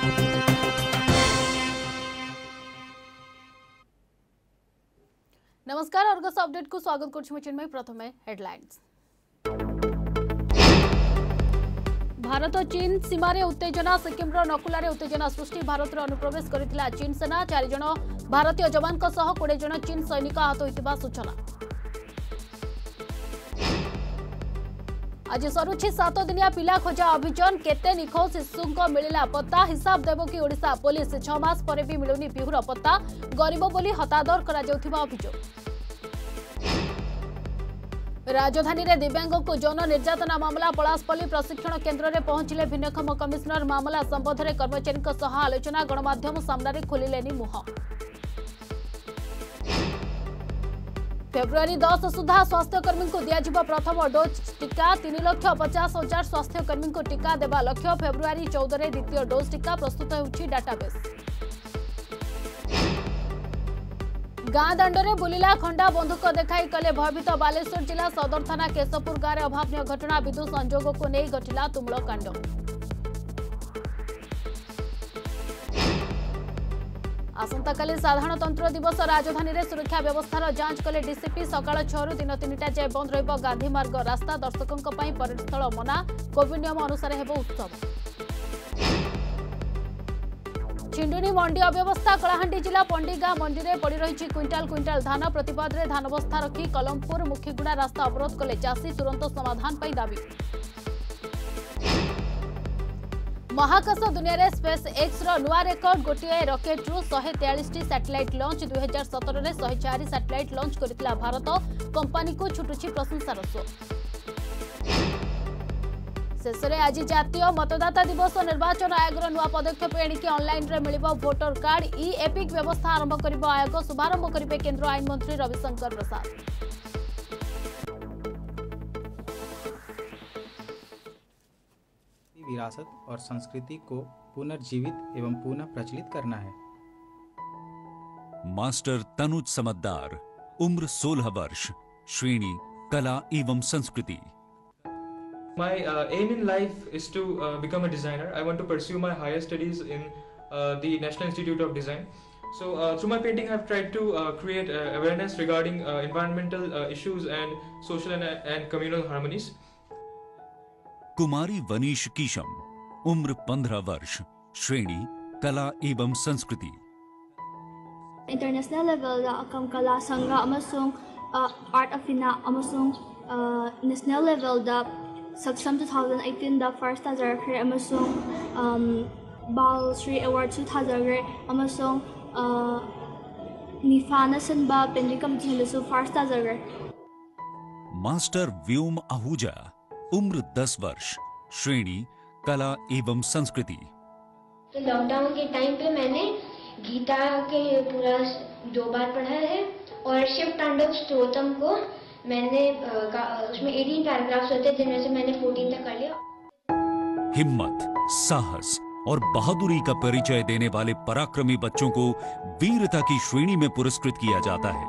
नमस्कार Argus update को स्वागत करछु चिन्मय। प्रथमे हेडलाइंस। भारत चीन सीमार उत्तेजना, सिक्किम नकुलार उत्तेजना सृष्टि। भारत अनुप्रवेश करथिला चीन सेना। 4 जन भारतीय जवान 20 जन चीन सैनिक आहत होइतिबा सूचना। आज सरुछि 7 दिनिया पिला खोजा अभियान। केते निखोज शिशु मिलिला पत्ता, हिसाब देव कि ओडिशा पुलिस। 6 मास पर भी मिलुनी पिहुर पत्ता। गरीब बोली हतादर करा जाउथिबा अभियोग। राजधानी रे दिव्यांग को यौन निर्यातना मामला। पलासपल्ली प्रशिक्षण केन्द्र में पहुंचले भिन्नक्षम कमिश्नर। मामला संबंध में कर्मचारी सह आलोचना। गणमाध्यम सामने खोलिलेनी मुह। फेब्रुआरी 10 सुधा स्वास्थ्यकर्मी को दिया प्रथम डोज टीका। 3,50,000 स्वास्थ्यकर्मी को टीका देवा लक्ष्य। फेब्रुआरी 14 रे द्वितीय डोज टीका प्रस्तुत होउछि डाटाबेस। गाँ दांडे बुलिला खंडा बंधुक देखाई कले भयभीत बालेश्वर जिला सदर थाना केशवपुर गाँव में अभावन घटना। विद्युत संजोग को नहीं घटिला तुमुल कांड। आसंताकाली साधारणतंत्र दिवस। राजधानी में सुरक्षा व्यवस्थार जांच कले डीसीपी। सकाळ 6 रु दिन 3टा जाए बंद रहिबो गांधी मार्ग रास्ता। दर्शकों परेड स्थल मना। कोविड नियम अनुसार हेबो उत्सव। छिंडुनी मंडी अव्यवस्था। कलाहांडी जिला पंडीगाँ मंडी में पड़ रही क्विंटाल क्विंटाल धान। प्रतिवाद में धान बस्ता रखी कलमपुर मुखीगुड़ा रास्ता अवरोध कले चाषी। तुरंत समाधान पर दाबी। महाकाश दुनिया रे स्पेस एक्स नुआ रेकर्ड। गोटे रॉकेट रु 143 सैटेलाइट लॉन्च। 2017 में 104 सैटेलाइट लॉन्च करथिला भारत। कंपनी को छुटुछि प्रशंसार स्वर। शेष में आज जातीय मतदाता दिवस। निर्वाचन आयोग नुआ पदक्षेप एणिकी ऑनलाइन रे मिलिबो वोटर कार्ड। ई एपिक व्यवस्था आरंभ करिबो आयोग। शुभारंभ करिबे केंद्र आईन मंत्री रविशंकर प्रसाद। विरासत और संस्कृति को पुनर्जीवित एवं पुनः प्रचलित करना है। मास्टर तनुज समद्दार, उम्र 16 वर्ष, श्रेणी कला एवं संस्कृति। My aim in life is to become a designer. I want to pursue my higher studies in the National Institute of Design. So through my painting I've tried to create awareness regarding environmental issues and social and communal harmonies. कुमारी वनीश कीशम, उम्र 15 वर्ष, श्रेणी कला एवं संस्कृति। International level अकम कला संघ अमसुंग आर्ट अफिना अमसुंग नेशनल लेवल दा सक्षम 2018 दा फर्स्ट थाजरखे अमसुंग बाल श्री अवार्ड 2000 अमसुंग निफाना सनबा पेंटिंग कम्पिटिशन फर्स्ट थाजर। मास्टर व्योम आहूजा, उम्र 10 वर्ष, श्रेणी कला एवं संस्कृति। तो लॉकडाउन के टाइम पे मैंने गीता के पूरा 2 बार पढ़ा है और शिव तांडव स्तोत्रम को मैंने उसमें 18 पैराग्राफ्स होते हैं जिनमें से मैंने 14 तक कर लिया। हिम्मत, साहस और बहादुरी का परिचय देने वाले पराक्रमी बच्चों को वीरता की श्रेणी में पुरस्कृत किया जाता है।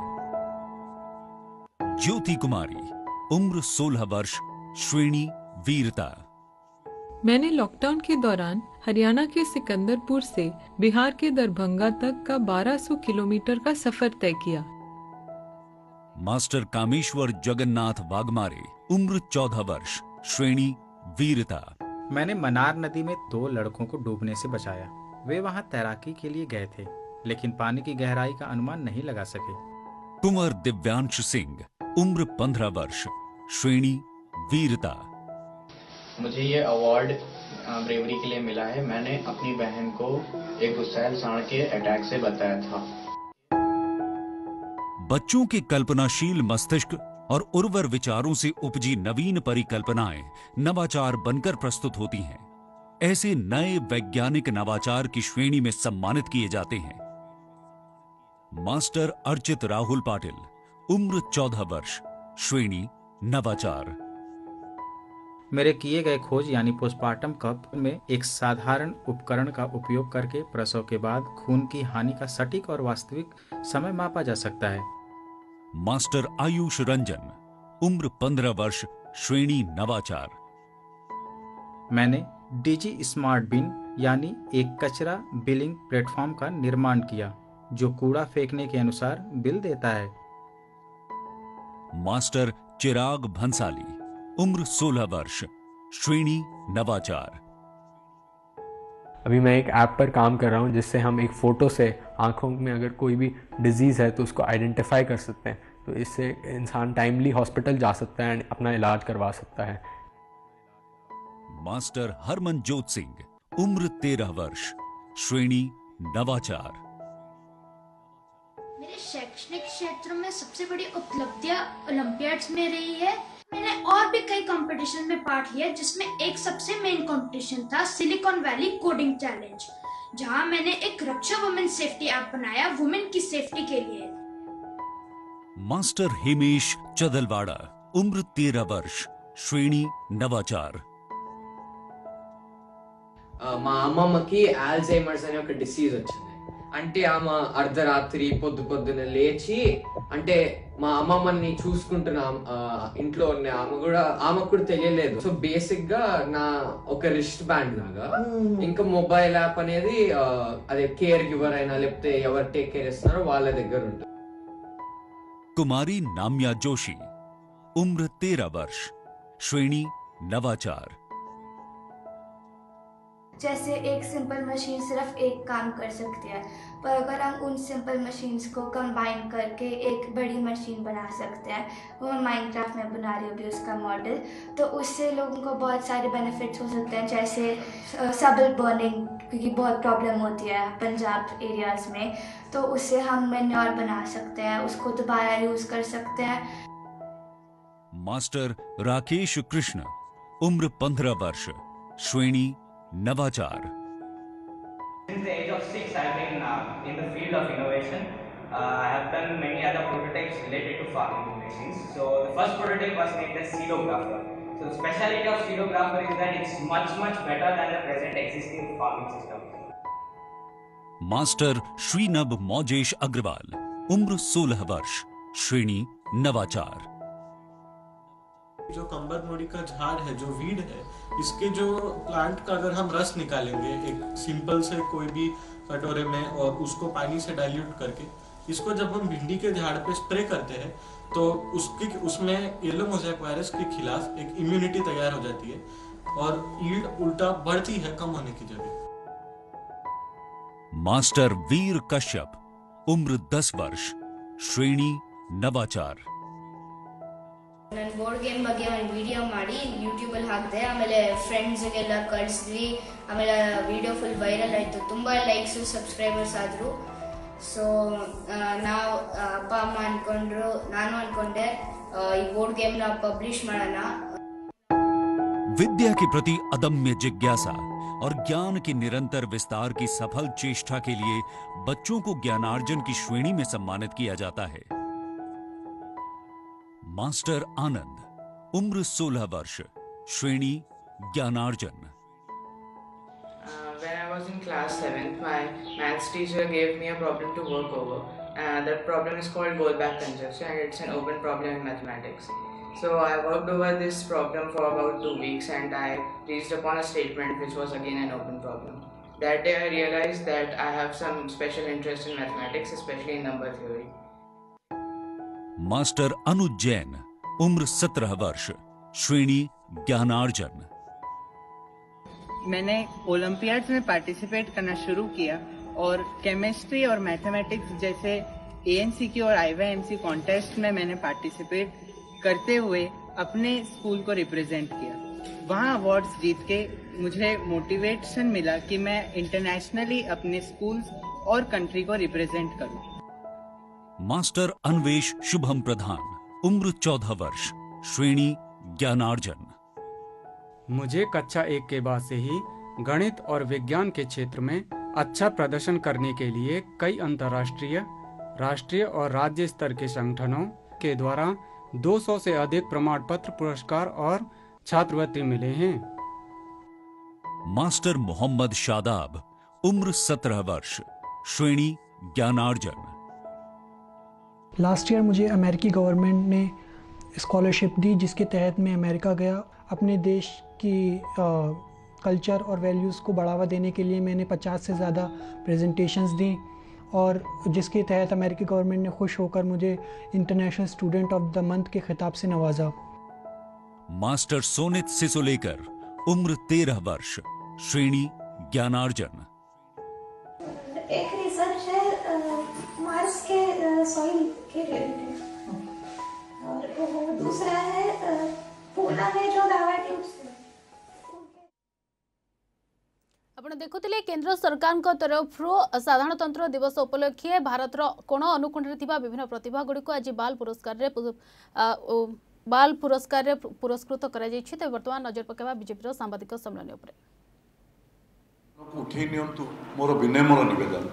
ज्योति कुमारी, उम्र 16 वर्ष, श्रेणी वीरता। मैंने लॉकडाउन के दौरान हरियाणा के सिकंदरपुर से बिहार के दरभंगा तक का 1200 किलोमीटर का सफर तय किया। मास्टर कामेश्वर जगन्नाथ वाघमारे, उम्र 14 वर्ष, श्रेणी वीरता। मैंने मनार नदी में 2 लड़कों को डूबने से बचाया। वे वहां तैराकी के लिए गए थे लेकिन पानी की गहराई का अनुमान नहीं लगा सके। कुंवर दिव्यांश सिंह, उम्र 15 वर्ष, श्रेणी वीरता। मुझे ये अवार्ड ब्रेवरी के लिए मिला है। मैंने अपनी बहन को एक गुस्सैल सांड के अटैक से बचाया था। बच्चों के कल्पनाशील मस्तिष्क और उर्वर विचारों से उपजी नवीन परिकल्पनाएं नवाचार बनकर प्रस्तुत होती हैं। ऐसे नए वैज्ञानिक नवाचार की श्रेणी में सम्मानित किए जाते हैं। मास्टर अर्चित राहुल पाटिल, उम्र 14 वर्ष, श्रेणी नवाचार। मेरे किए गए खोज यानी पोस्टमार्टम कप में एक साधारण उपकरण का उपयोग करके प्रसव के बाद खून की हानि का सटीक और वास्तविक समय मापा जा सकता है। मास्टर आयुष रंजन, उम्र 15 वर्ष, श्रेणी नवाचार। मैंने डिजी स्मार्ट बिन यानी एक कचरा बिलिंग प्लेटफॉर्म का निर्माण किया जो कूड़ा फेंकने के अनुसार बिल देता है। मास्टर चिराग भंसाली, उम्र 16 वर्ष, श्रेणी नवाचार। अभी मैं एक ऐप पर काम कर रहा हूँ जिससे हम एक फ़ोटो से आँखों में अगर कोई भी डिजीज़ है तो उसको आइडेंटिफाई कर सकते हैं, तो इससे इंसान टाइमली हॉस्पिटल जा सकता है, अपना इलाज करवा सकता है। मास्टर हरमनजोत सिंह, उम्र 13 वर्ष, श्रेणी नवाचार। मेरे शैक्षणिक क्षेत्र में सबसे बड़ी उपलब्धियां ओलंपियाड्स में रही है। मैंने और भी कई कंपटीशन में पार्ट लिया जिसमें एक सबसे मेन कंपटीशन था सिलिकॉन वैली कोडिंग चैलेंज, जहां मैंने एक रक्षा वुमेन सेफ्टी ऐप बनाया वुमेन की सेफ्टी के लिए। मास्टर हिमेश चदलवाड़ा, उम्र 13 वर्ष, श्रेणी नवाचार। మా అమ్మమ్మకి ఆల్జైమర్స్ అనే ఒక డిసీజ్ వచ్చింది. అంటే ఆమె అర్ధరాత్రి పొద్దున లేచి, అంటే మా అమ్మమ్మని చూసుకుంటున్న ఇంట్లో ఉన్న ఆమెకు కూడా తెలియలేదు. సో బేసిక్ గా నా ఒక రిస్ట్ బ్యాండ్ లాగా, ఇంకా మొబైల్ యాప్ అనేది అదే కేర్ గివర్ అయినా లేకపోతే ఎవరు టేక్ కేర్ చేస్తున్నారో వాళ్ళ దగ్గర ఉంటుంది. कुमारी नाम्या जोशी, उम्र 13 वर्ष, श्रेणी नवाचार। जैसे एक सिंपल मशीन सिर्फ एक काम कर सकती है, पर अगर हम उन सिंपल मशीन्स को कंबाइन करके एक बड़ी मशीन बना सकते हैं, वो मैं माइनक्राफ्ट में बना रही हूँ अभी उसका मॉडल, तो उससे लोगों को बहुत सारे बेनिफिट्स हो सकते हैं। जैसे सब्ल बर्निंग, क्योंकि बहुत प्रॉब्लम होती है पंजाब एरियाज में, तो उससे हम मैन्योर बना सकते हैं, उसको दोबारा यूज कर सकते हैं। मास्टर राकेश कृष्ण, उम्र 15 वर्ष, श्रेणी नवाचार। Since the age of 6, I've been in the field of innovation. I have done many other prototypes related to farming machines. So the first prototype was named as Seedographer. So the speciality of Seedographer is that it's much better than the present existing farming system. Master Shrinabh Maujesh Agarwal, उम्र 16 वर्ष, श्रेणी नवाचार। जो कंबरमोड़ी का झाड़ है, जो weed है, इसके जो प्लांट का अगर हम रस निकालेंगे एक सिंपल से कोई भी कटोरे में और उसको पानी से डाइल्यूट करके, इसको जब हम भिंडी के झाड़ पे स्प्रे करते हैं तो उसमें येलो मोज़ेक वायरस के खिलाफ एक इम्यूनिटी तैयार हो जाती है और ईल्ड उल्टा बढ़ती है कम होने की जगह। मास्टर वीर कश्यप, उम्र 10 वर्ष, श्रेणी नवाचार। ನಾನು ಬೋರ್ಡ್ ಗೇಮ್ ಬಗ್ಗೆ ಒಂದು ವಿಡಿಯೋ ಮಾಡಿ ಯೂಟ್ಯೂಬಲ್ಲಿ ಹಾಕಿದೆ, ಆಮೇಲೆ ಫ್ರೆಂಡ್ಸ್ಗೆಲ್ಲ ಕಳಿಸಿದ್ವಿ, ಆಮೇಲೆ ವಿಡಿಯೋ ಫುಲ್ ವೈರಲ್ ಆಯಿತು, ತುಂಬ ಲೈಕ್ಸು ಸಬ್ಸ್ಕ್ರೈಬರ್ಸ್ ಆದರು। ಸೊ ನಾವು ಅಪ್ಪ ಅಮ್ಮ ಅಂದ್ಕೊಂಡ್ರು, ನಾನು ಅಂದ್ಕೊಂಡೆ ಈ ಬೋರ್ಡ್ ಗೇಮ್ನ ಪಬ್ಲಿಷ್ ಮಾಡೋಣ। विद्या के प्रति अदम्य जिज्ञासा और ज्ञान के निरंतर विस्तार की सफल चेष्टा के लिए बच्चों को ज्ञानार्जन की श्रेणी में सम्मानित किया जाता है। मास्टर आनंद, उम्र 16 वर्ष, श्रेणी ज्ञानार्जन। When I was in class 7th, my maths teacher gave me a problem to work over. That problem is called Goldbach conjecture, and it's an open problem in mathematics. So I worked over this problem for about 2 weeks, and I reached upon a statement which was again an open problem. That day I realized that I have some special interest in mathematics, especially in number theory. Master Anuj Jain, उम्र 17 वर्ष, श्रेणी ज्ञानार्जन। मैंने Olympiads में participate करना शुरू किया और केमिस्ट्री और मैथमेटिक्स जैसे एएनसीक्यू और आईवाईएमसी कॉन्टेस्ट में मैंने पार्टिसिपेट करते हुए अपने स्कूल को रिप्रेजेंट किया। वहाँ अवार्ड्स जीत के मुझे मोटिवेशन मिला कि मैं इंटरनेशनली अपने स्कूल्स और कंट्री को रिप्रेजेंट करूं। मास्टर अन्वेष शुभम प्रधान, उम्र 14 वर्ष, श्रेणी ज्ञानार्जन। मुझे कक्षा 1 के बाद से ही गणित और विज्ञान के क्षेत्र में अच्छा प्रदर्शन करने के लिए कई अंतर्राष्ट्रीय, राष्ट्रीय और राज्य स्तर के संगठनों के द्वारा 200 से अधिक प्रमाण पत्र, पुरस्कार और छात्रवृत्ति मिले हैं। मास्टर मोहम्मद शादाब, उम्र 17 वर्ष, श्रेणी ज्ञानार्जन। लास्ट ईयर मुझे अमेरिकी गवर्नमेंट ने स्कॉलरशिप दी जिसके तहत मैं अमेरिका गया, अपने देश की कल्चर और वैल्यूज़ को बढ़ावा देने के लिए मैंने 50 से ज़्यादा प्रेजेंटेशंस दी और जिसके तहत अमेरिकी गवर्नमेंट ने खुश होकर मुझे international student of the month के खिताब से नवाजा। मास्टर सोनित सिसोलेकर, उम्र 13 वर्ष, श्रेणी ज्ञानार्जन। एक रिसर्च है मार्स के सॉइल के रिलेटेड और दूसरा है पूना में जो लावा ट्यूब्स आपण देखुले केंद्र सरकार तरफ साधारणतंत्र दिवस उपलक्षे भारत कोण अनुकोण विभिन्न प्रतिभा गुड़ी आज बाल पुरस्कार पुरस्कृत कर बर्तमान नजर पकाइबा बीजेपी सांबादिक सम्मेलन उपरे। उठे नियंतु मोर विनम्र निवेदन।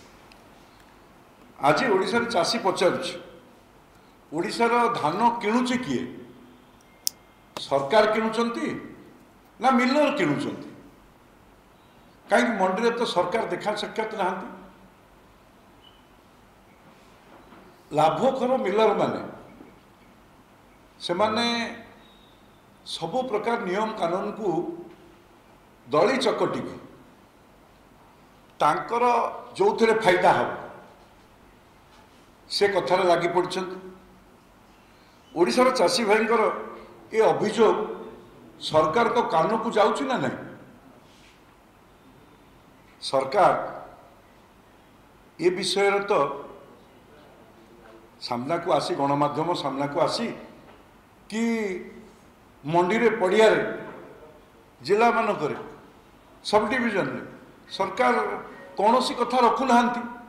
आज ओडिशार चाषी पचारुछि ओडिशार धान किणुचे किए सरकार किणुचंती ना मिलर किणुचंती कहीं मंडी तो सरकार देखा साक्षात नहांती। लाभखोर मिलर माने से माने सबु प्रकार नियम कानून को दली चकटिकी तांकर जो थे फायदा हम से कथार लगी पड़छन। ओडिशार चाषी भाईंकर ये अभियोग सरकार को कान को जाउछि ना नहीं। सरकार ये विषय तो सामना को आसी गणमाध्यम सामना को आसी कि मंडी रे पड़िया रे जिला मानक सब डिविजन रे सरकार कौन सी कथा रखु ना।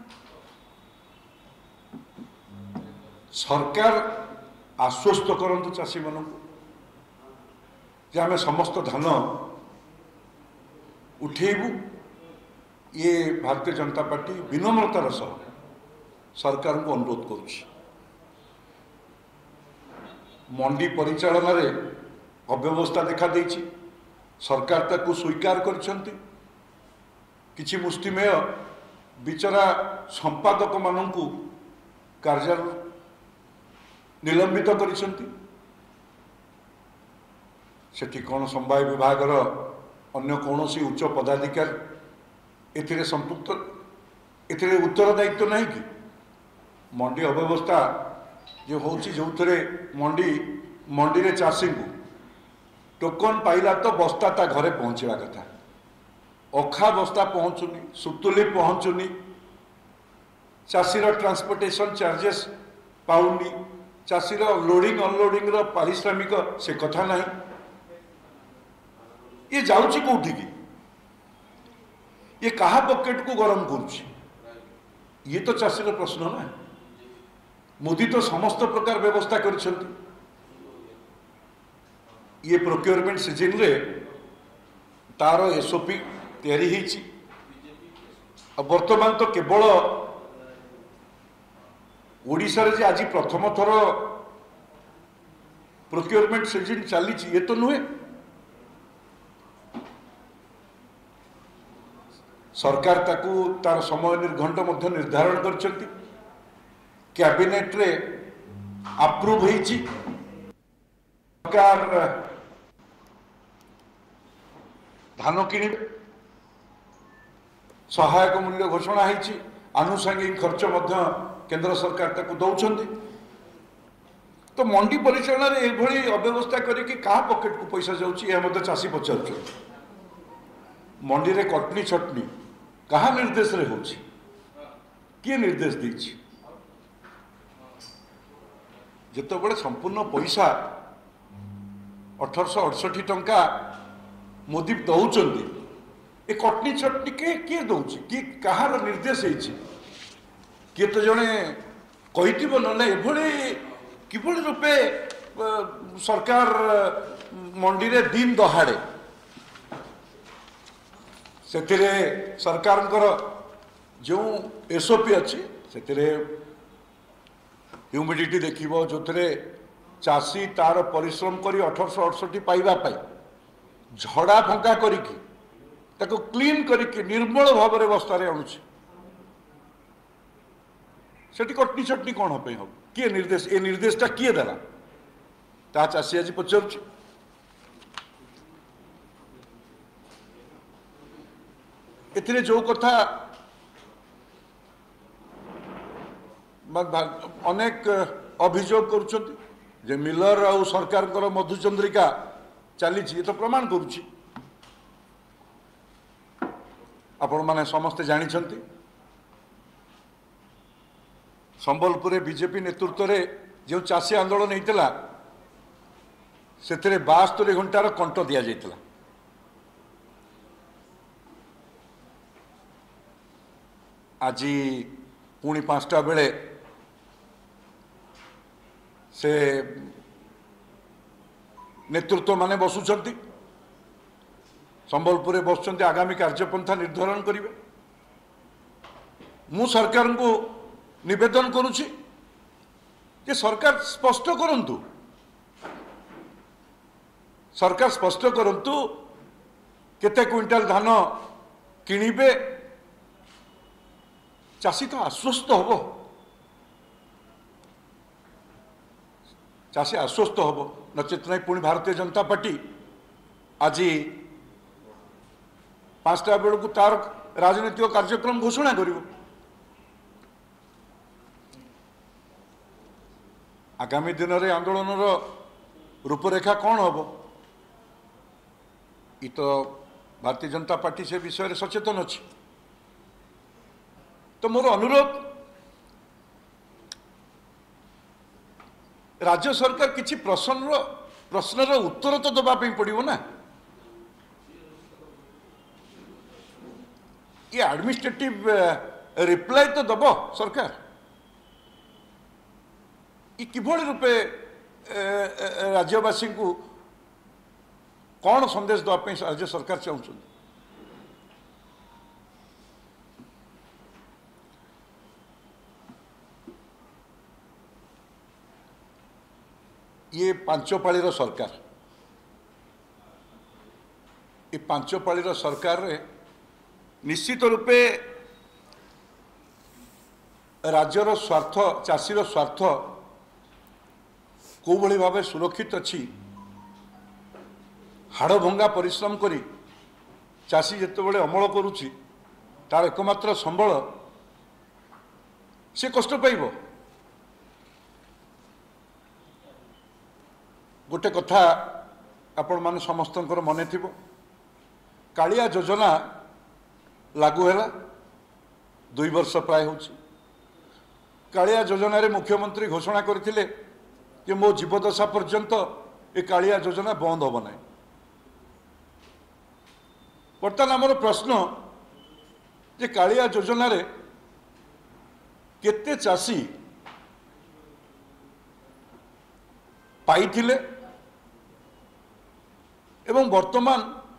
सरकार आश्वस्त करंतु चाषी मान जे आमे समस्त धान उठेबू। ये भारतीय जनता पार्टी विनम्रतार सह सरकार को अनुरोध करुछि। मंडी परिचालन रे अव्यवस्था देखा देछि सरकार ताकू स्वीकार करछंती। किछि मुष्टिमेय विचरा संपादक मानू कार्य निलंबित करिसंती। सेठी कौन समवाय विभाग अन्य कौन सी उच्च पदाधिकारी एथिरे संपुक्त एथिरे उत्तरदायित्व नहीं कि मंडी अव्यवस्था जो होची जो थे मंडी रे चाषी को टोकन पाइला तो बस्ता ता घरे पहुँचवा कथा अखा बस्ता पहुँचुनी सुतुली पहुँचुनी चाषीर ट्रांसपोर्टेशन चार्जेस पाउनी चाषीर लोडिंग अनलोडिंग पारिश्रमिक से कथा नहीं। ये जाउची कोठी की ये कहा पॉकेट को गरम करुछि ये तो चाषीर प्रश्न ना। मोदी तो समस्त प्रकार व्यवस्था करिसेंती। ये प्रोक्योरमेंट सीजन रे तार एसओपी तैयारी होईछि। वर्तमान तो केवल ओडिशा रे जे आज प्रथम थर प्रोक्योरमेंट सीजन चली ये तो नुहे। सरकार ताकू तार समय निर्घंट मध्य निर्धारण करछंती। कैबिनेट रे अप्रूव होईछि। सरकार धान किनिबे सहायक मूल्य घोषणा होईछि। आनुषंगिक खर्च मध्य केंद्र सरकार ताकू दौछंती। तो मंडी परिचालन रे एभली अव्यवस्था करिकि कहा पॉकेट को पैसा जाउछि ए मध्य चाषी पचारछ। मंडी रे कटनी छटनी कहा निर्देश रे होछि किए निर्देश देछि। जिते बड़े संपूर्ण पैसा 1868 टंका मोदी दौचंती ए कटनी छटनी के किए दौछि कि कहार निर्देश होछि किए तो जने कहिथिबो नले एभली किभली रूपे सरकार मंडी रे दिन दहाड़े से सरकार जो एसओपी अच्छी से ह्यूमिडिटी देखिबो जो चाषी तार परिश्रम करी 1868 पाइबा पाई झड़ा फंका करिकी ताको क्लीन करिकी निर्मल भाव में बस्तार आणुछि। सेठी कटनी छटनी कौन हम किए निर्देश ए निर्देशटा किए देला ता चाषी आज पचारुछि। एथिरे जो कथा अनेक अभियोग करुछंती जे मिलर आ सरकार मधुचंद्रिका चली तो प्रमाण करुछि। आपण माने समस्ते जानिछंती संबलपुर बीजेपी नेतृत्व रे जो चाषी आंदोलन होता से 72 घंटार कंट दि जाइतिला। आज पुणी 5टा बेले से नेतृत्व माने बसुचंती संबलपुर बसुचंती आगामी कार्यपंथा निर्धारण करिवे। मु सरकार को निवेदन करुछि जे सरकार स्पष्ट करंतु, सरकार स्पष्ट करंतु केते क्विंटाल धान किनिबे। चाषी तो आश्वस्त हबो, चाषी आश्वस्त हबो, नचेत नहीं पुणी भारतीय जनता पार्टी आज 5टा बेलू तार राजनीतिक कार्यक्रम घोषणा करिवो। आगामी दिन में आंदोलन रूपरेखा कौन हम ये तो भारतीय जनता पार्टी से विषय में सचेतन अच्छी। तो मोर अनुरोध राज्य सरकार किसी प्रश्नर उत्तर तो दबापी पड़ो ना। ये एडमिनिस्ट्रेटिव रिप्लाई तो दब सरकार। ये किभली रूपे राज्यवासी को कौन संदेश देवाई राज्य सरकार चाहूँ। ये 5 पाळीर सरकार, ये 5 पाळीर सरकार रे निश्चित रूपे राज्यर स्वार्थ चाषीर स्वार्थ को भली भाव सुरक्षित अच्छी। हाड़भंगा परिश्रम करी चाषी जितेबाला अमल करुच्ची तार एकमात्र संबल से कष्ट पाइब। गोटे कथा आपण मान समस्त मन थी कालिया योजना लागू है 2 वर्ष प्राय हो। कालिया योजना रे मुख्यमंत्री घोषणा करथिले कि मो जीवदशा पर्यंत ये कालिया योजना बंद हम ना। बर्तमान आमर प्रश्न जे कालिया योजना रे केते चाषी पाइथिले एवं वर्तमान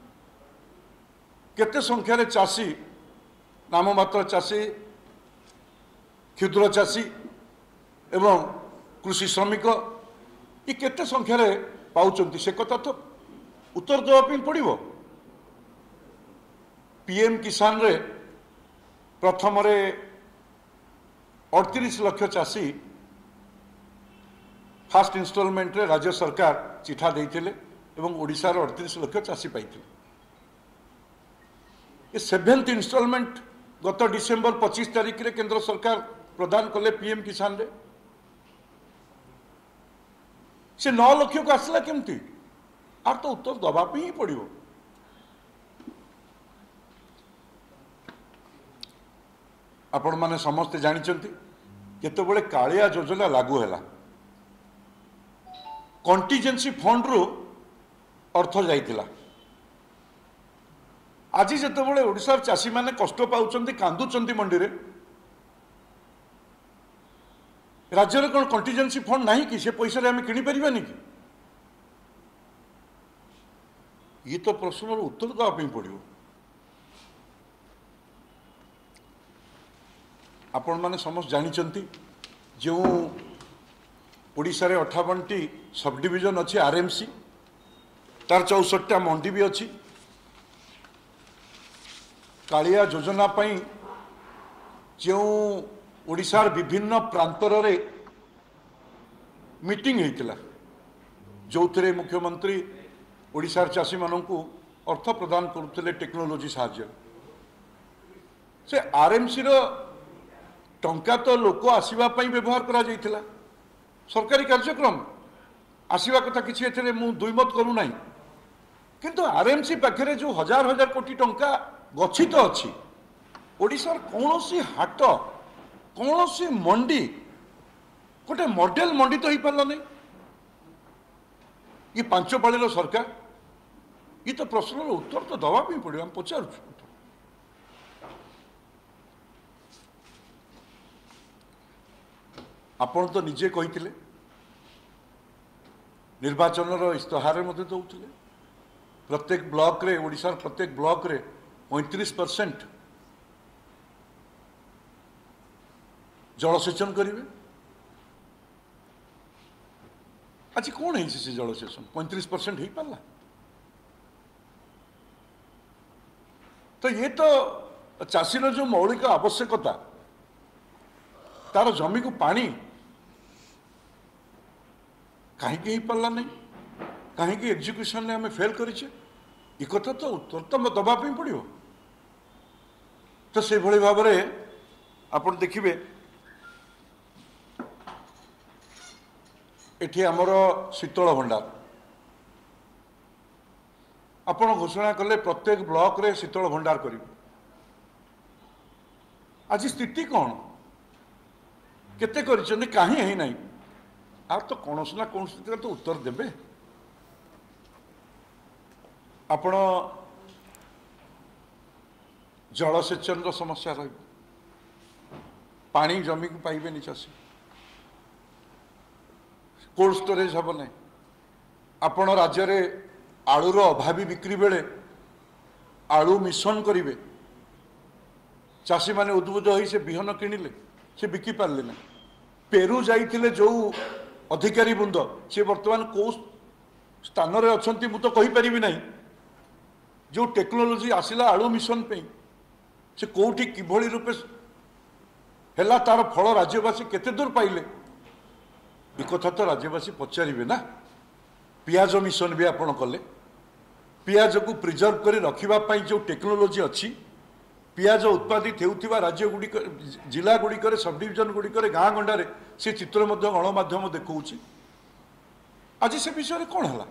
केते संख्यार चाषी नाममात्र चाषी क्षुद्र चाषी एवं कृषि श्रमिक ये केते संख्यार पाउचंती से कथा तो उत्तर देवाई पड़ो। पीएम किसान रे प्रथम 38 लाख चाषी फास्ट इंस्टॉलमेंट रे राज्य सरकार चिठा देइथिले एवं ओडिशार 38 लाख चाषी पाइथिले। ये 7th इंस्टॉलमेंट गत डिसेंबर 25 तारिख रे केंद्र सरकार प्रदान कले पीएम किसान रे। से 9 लाख को आसला केमती आर तो उत्तर दबापी ही पड़ो। आपण माने समस्ते जानिचंती केतेबेले कालिया योजना लागू हैला कंटीजेंसी फंड रू अर्थ जाइतिला। आज जितेबाला ओडिशार चाषी माने कष्ट पाउचंती कांदुचंती मंडी रे राज्य कौन कंटीजेंसी फंड नहीं कि से पैसा रे हमें किनी परिबानी कि ये तो प्रश्न उत्तर देवाई पड़ो। आपण माने समस्त जानिचंती जो ओडिशा रे 58टी सब डिविजन अच्छी आरएमसी तार 64टा मंडी भी अच्छी। कालिया योजना पाई जो ओडिशार विभिन्न प्रांतर रे मीटिंग होइतिला जो थे मुख्यमंत्री ओडिशार चाषी मानू अर्थ प्रदान करुले टेक्नोलोजी साहाय्य से आरएमसी रो टंका तो लोक आसवा व्यवहार करा जाइथिला सरकारी कार्यक्रम आसवा कथा किसी एथिरे मु दुईमत करू नाही किंतु आरएमसी पाखरे जो हजार हजार कोटी टंका गच्छित अछि ओडिशार कौनसी हाट कौनसी मंडी गोटे मॉडल मंडी तो हो पारा नहीं ये पांच पाळीर सरकार ये तो प्रश्न उत्तर तो दवा पड़ो हम पचार आपण तो निजे कही निर्वाचन इस्ताहार दौले प्रत्येक ब्लॉक रे ओडिशार प्रत्येक ब्लॉक रे 35% जलसेचन करेंगे आज कौन है से जलसेचन 35% हो पारा तो ये तो चाषीर जो मौलिक आवश्यकता तार जमी को पानी कहीं पारा नहीं कहीं एग्जीक्यूशन में फेल करें कथा तो उत्तर तो दवाई पड़ो तो से भाव में आप देखिए एठी आमर शीतल भंडार आपण घोषणा कले प्रत्येक ब्लॉक रे शीतल भंडार करिवे आज स्थिति कौन केते करिसने काहे है नहीं आ तो कौन ना कौन स्थिति तो उत्तर देबे आपण जलसेचन समस्या रही पानी जमी को पाइबे नि चासी कोल्ड स्टोरेज हम ना आपण राज्य रे आलूर अभावी बिक्री बेले आलू मिशन करेंगे चाषी माने उद्बुद्ध हो से बिहन किणिले से बिकी पारे ना पेरू जाइथिले जो अधिकारी बृंद से वर्तमान कौ स्थान रे अछंती मु तो कहि परिबि नाही जो टेक्नोलोजी आसिला आलू मिशन पे से कोठी किभଳି रूपे हेला तार फल राज्यवासी केते दूर पाइले एक कथा तो राज्यवासी पचारे ना पियाज मिशन भी आपण कले पियाज को प्रिजर्व कर रखापी जो टेक्नोलोजी अच्छी पियाज उत्पादित होता राज्य गुड़िक जिला गुड़िक सब डिविजन गुड़िक गाँ गंडारे से चित्र गणमाध्यम देखा आज से विषय कौन है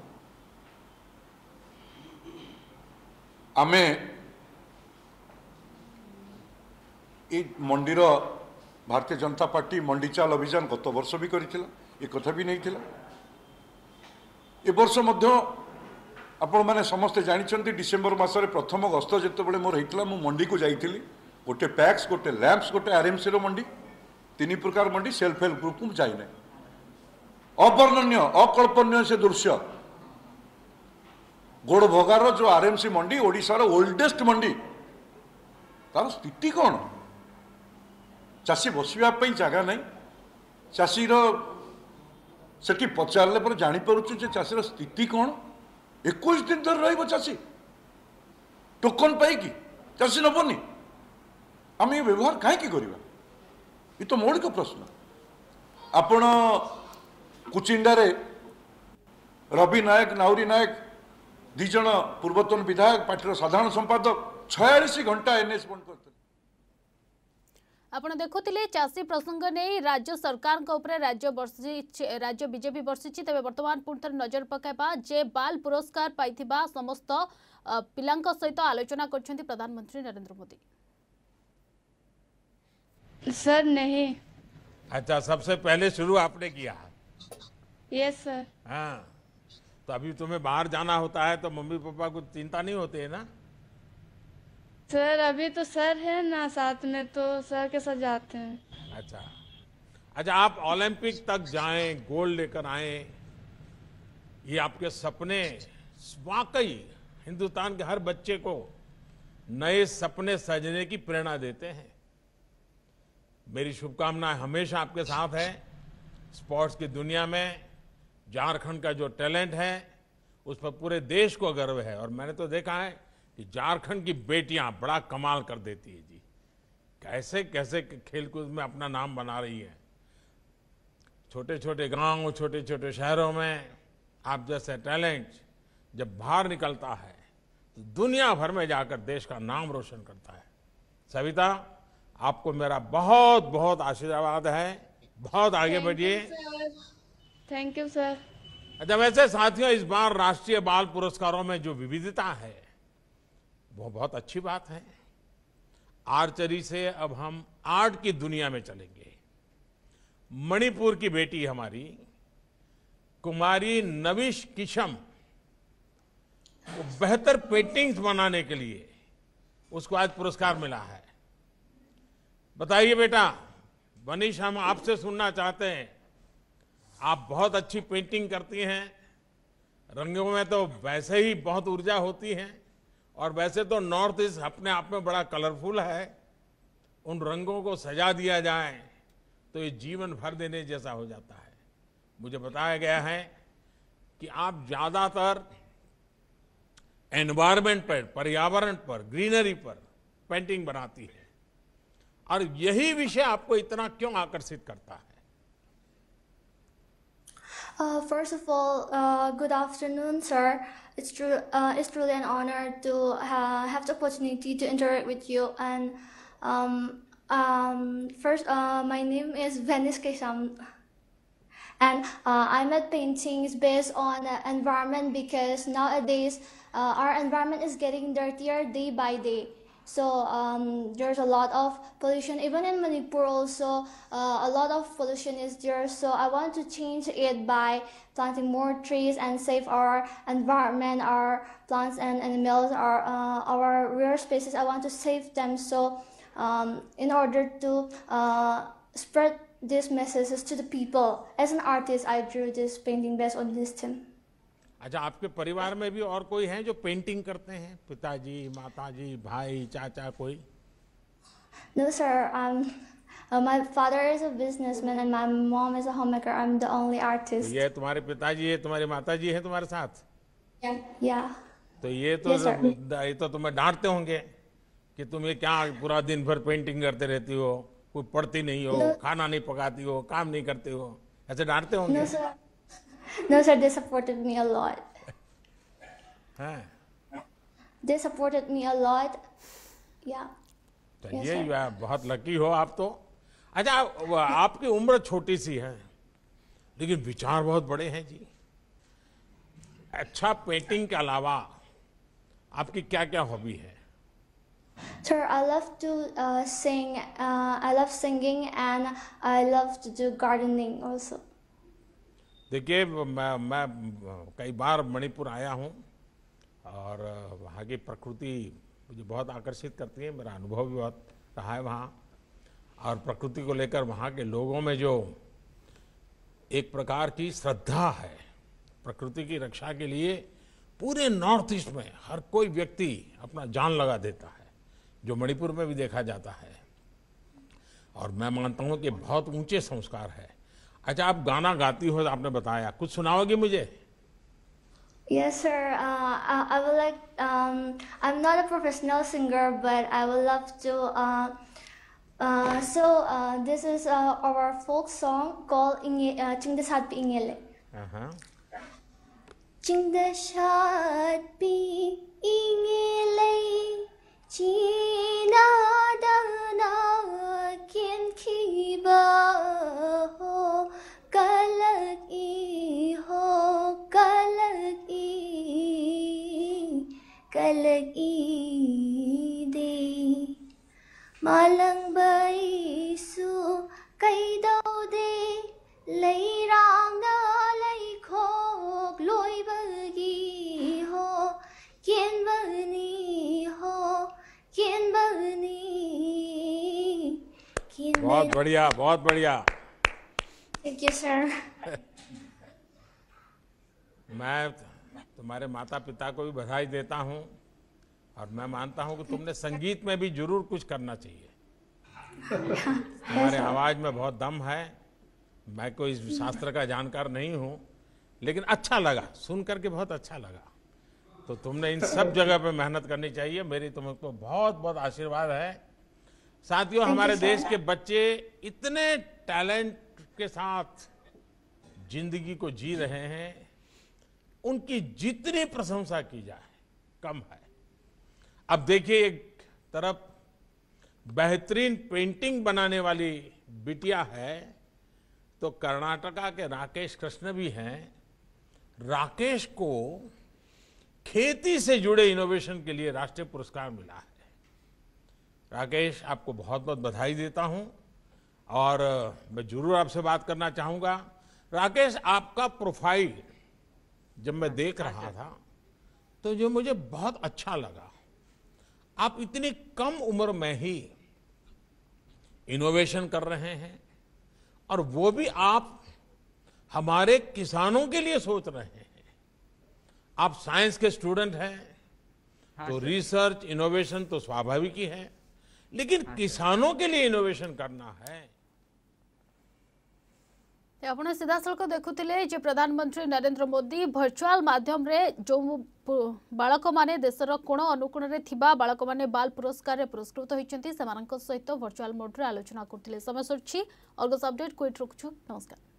आमे मंडीर भारतीय जनता पार्टी मंडी चाल अभियान गत वर्ष भी करथिला ए कथा भी नहीं थिला ए वर्ष मध्य आपण माने समस्ते जानते डिसेम्बर मासरे प्रथम गस्त जिते मोर होता मु मंडी को जाइली गोटे पैक्स गोटे लैंप्स गोटे आरएमसी रो मंडी तीन प्रकार मंडी सेल्फ हेल्प ग्रुप को जाइना अवर्णनीय अकल्पनीय से दृश्य गोड़ भोगार जो आरएमसी मंडी ओडिशार ओल्डेस्ट मंडी तार स्थिति कौन चाषी बसवाई जगह नहीं चाषीर से पचारे पर जापरु चाषीर स्थिति कौन 21 दिन धर रही टोकन पाई चाषी नबनी आम ये व्यवहार कहीं करवा ये तो मौलिक प्रश्न आपण कुचिंडारे रवि नायक नाउरी नायक दिज पूर्वतन विधायक पार्टी साधारण संपादक 46 घंटा एनएस बंद करते आपण देखुले चाषी प्रसंग नहीं राज्य सरकार राज्य बीजेपी बर्षिछि तबे वर्तमान पुणी थे नजर पकाइबा जे बाल पुरस्कार पाइथिबा समस्त पिलांक सहित आलोचना करछन्ती प्रधानमंत्री नरेंद्र मोदी। सर नहीं। अच्छा, सबसे पहले शुरू आपने किया? Yes sir. हाँ, तो अभी तुम्हें बाहर जाना होता है तो मम्मी पापा को चिंता नहीं होती है ना? सर अभी तो सर है ना साथ में, तो सर के साथ जाते हैं। अच्छा, आप ओलंपिक तक जाएं, गोल्ड लेकर आए, ये आपके सपने वाकई हिंदुस्तान के हर बच्चे को नए सपने सजने की प्रेरणा देते हैं। मेरी शुभकामनाएं हमेशा आपके साथ है। स्पोर्ट्स की दुनिया में झारखंड का जो टैलेंट है उस पर पूरे देश को गर्व है, और मैंने तो देखा है कि झारखंड की बेटियां बड़ा कमाल कर देती है जी। कैसे कैसे खेलकूद में अपना नाम बना रही है। छोटे छोटे गांव, छोटे छोटे शहरों में आप जैसे टैलेंट जब बाहर निकलता है तो दुनिया भर में जाकर देश का नाम रोशन करता है। सविता, आपको मेरा बहुत बहुत आशीर्वाद है, बहुत आगे बढ़िए। Thank you sir. अच्छा, वैसे साथियों, इस बार राष्ट्रीय बाल पुरस्कारों में जो विविधता है वो बहुत अच्छी बात है। आर्चरी से अब हम आर्ट की दुनिया में चलेंगे। मणिपुर की बेटी हमारी कुमारी नविश किशम को बेहतर पेंटिंग्स बनाने के लिए उसको आज पुरस्कार मिला है। बताइए बेटा, मनीष, हम आपसे सुनना चाहते हैं। आप बहुत अच्छी पेंटिंग करती हैं, रंगों में तो वैसे ही बहुत ऊर्जा होती है, और वैसे तो नॉर्थ ईस्ट अपने आप में बड़ा कलरफुल है। उन रंगों को सजा दिया जाए तो ये जीवन भर देने जैसा हो जाता है। मुझे बताया गया है कि आप ज्यादातर एनवायरमेंट पर, पर्यावरण पर, ग्रीनरी पर पेंटिंग बनाती है, और यही विषय आपको इतना क्यों आकर्षित करता है? First of all, good afternoon, sir. It's truly an honor to have the opportunity to interact with you. And first, my name is Venice Kesam, and I made paintings based on environment because nowadays our environment is getting dirtier day by day. So there's a lot of pollution. Even in Manipur also, a lot of pollution is there. So I want to change it by planting more trees and save our environment, our plants and animals, our rare species. I want to save them. So in order to spread these messages to the people, as an artist, I drew this painting based on this theme. अच्छा, आपके परिवार में भी और कोई हैं जो painting करते हैं? पिताजी, माताजी, भाई, चाचा, कोई? No, sir. My father is a businessman and my mom is a homemaker. I'm the only artist. तो ये तुम्हारे पिताजी है, तुम्हारी माताजी है तुम्हारे साथ? Yeah. तो ये तो तुम्हें डांटते होंगे कि तुम ये क्या पूरा दिन भर पेंटिंग करते रहती हो, कोई पढ़ती नहीं हो, खाना नहीं पकाती हो, काम नहीं करते हो, ऐसे डांटते होंगे? No, sir. No, sir. They supported me a lot. They supported me a lot. Yeah. चलिए, बहुत लकी हो आप तो। अच्छा, आपकी उम्र छोटी सी है लेकिन विचार बहुत बड़े हैं जी। अच्छा, पेंटिंग के अलावा आपकी क्या क्या हॉबी है? Sir, I love to sing. I love singing and I love to do gardening also. देखिए, मैं कई बार मणिपुर आया हूँ और वहाँ की प्रकृति मुझे बहुत आकर्षित करती है। मेरा अनुभव भी बहुत रहा है वहाँ, और प्रकृति को लेकर वहाँ के लोगों में जो एक प्रकार की श्रद्धा है प्रकृति की रक्षा के लिए, पूरे नॉर्थ ईस्ट में हर कोई व्यक्ति अपना जान लगा देता है, जो मणिपुर में भी देखा जाता है। और मैं मानता हूँ कि बहुत ऊंचे संस्कार है। अच्छा, आप गाना गाती हो, आपने बताया, कुछ सुनाओगे मुझे? Yes, sir. I would like. I'm not a professional singer, but I would love to. This is our folk song called "Chingdashat Pi Ingele." Chingdashat Pi Ingele, China Dana Kin Kiba Ho Kalag I Ho Kalag I De Malang Bai Su Kai Dau De Lay Rang Da Lay Khok Loi Bagi Ho Kien Bani Ho Kien Bani बहुत बढ़िया, बहुत बढ़िया। Thank you, sir. मैं तुम्हारे माता पिता को भी बधाई देता हूँ, और मैं मानता हूँ कि तुमने संगीत में भी जरूर कुछ करना चाहिए। तुम्हारे आवाज में बहुत दम है। मैं कोई शास्त्र का जानकार नहीं हूँ, लेकिन अच्छा लगा, सुन करके बहुत अच्छा लगा। तो तुमने इन सब जगह पे मेहनत करनी चाहिए। मेरी तुमको बहुत बहुत आशीर्वाद है। साथियों, हमारे देश के बच्चे इतने टैलेंट के साथ जिंदगी को जी रहे हैं, उनकी जितनी प्रशंसा की जाए कम है। अब देखिए, एक तरफ बेहतरीन पेंटिंग बनाने वाली बिटिया है तो कर्नाटका के राकेश कृष्ण भी हैं। राकेश को खेती से जुड़े इनोवेशन के लिए राष्ट्रीय पुरस्कार मिला है। राकेश, आपको बहुत बहुत बधाई देता हूं और मैं जरूर आपसे बात करना चाहूंगा। राकेश, आपका प्रोफाइल जब मैं देख रहा था तो जो मुझे बहुत अच्छा लगा, आप इतनी कम उम्र में ही इनोवेशन कर रहे हैं और वो भी आप हमारे किसानों के लिए सोच रहे हैं। आप साइंस के स्टूडेंट हैं तो रिसर्च इनोवेशन तो स्वाभाविक ही है, लेकिन किसानों के लिए इनोवेशन करना है। आपण सीधा सड़क देखुले जे प्रधानमंत्री नरेंद्र मोदी वर्चुअल माध्यम रे जो बालक माने देशर कोण अनुकोण रे थिबा बालक माने बाल पुरस्कार रे पुरस्कृत होइचंती, सेमानक सहित वर्चुअल मोड रे आलोचना करथिले। समय सरछि अर्गस अपडेट कोइट रखछु। नमस्कार।